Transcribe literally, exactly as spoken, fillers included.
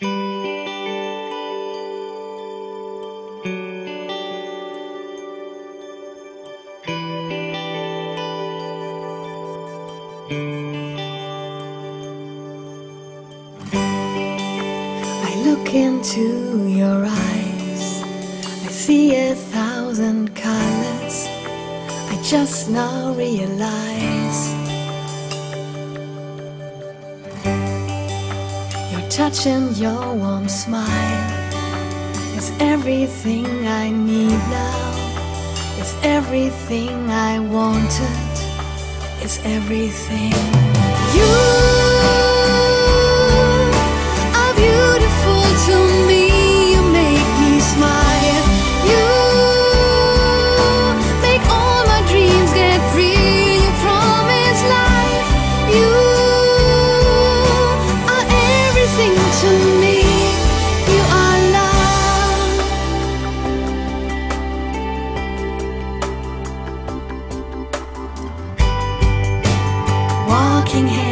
I look into your eyes, I see a thousand colors. I just now realize your touch and your warm smile is everything I need now. It's everything I wanted. It's everything. You are beautiful to me. You make me smile. You make all my dreams get real. You promise life. You are everything to me. You are love. Walking hand